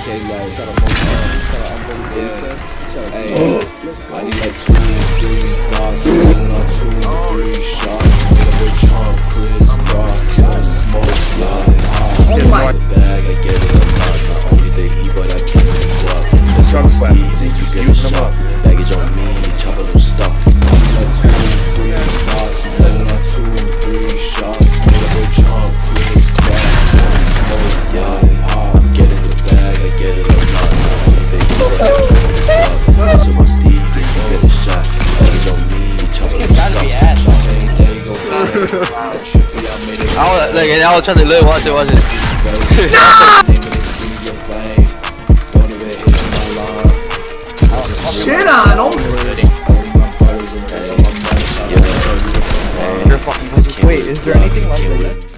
I need like 2, 3 thoughts, rolling on 2, 3 shots. Whatever chunk, crisscross, yeah, smoke, fly, Oh my. the bag, I get it a lot. Not only they eat, but I keep it up. That's what's easy, you get a shot. Baggage on me, chop a little stuff. I need like 2, 3 thoughts, rolling on 2, 3 shots. Whatever chunk, crisscross, yeah, smoke, yeah, I'm getting the bag, I get it a lot. Not only they eat, but I keep it up. So my steeds and you get a shot. Baggage on me, chop a little stuff. Like, I was trying to look, watch it. Shit on him! You're fucking pussy. Wait, is there anything left in it?